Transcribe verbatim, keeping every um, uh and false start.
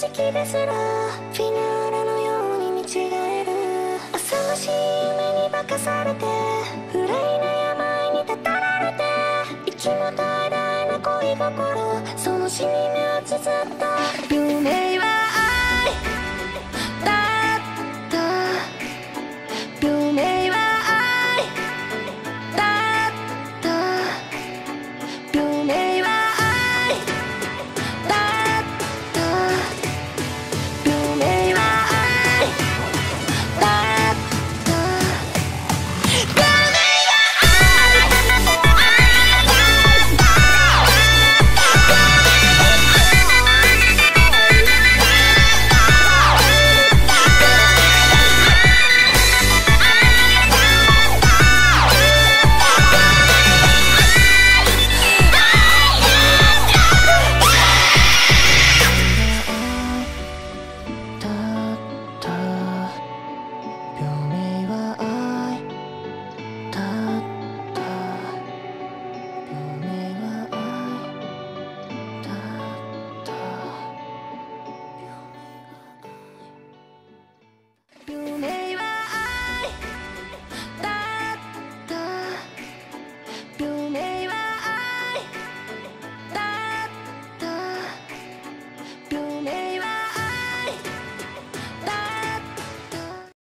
式ですらフィナーレのように見違える。浅ましい夢に化かされて憂いな病にたたられて息も絶え絶えな恋心、その死に目を綴った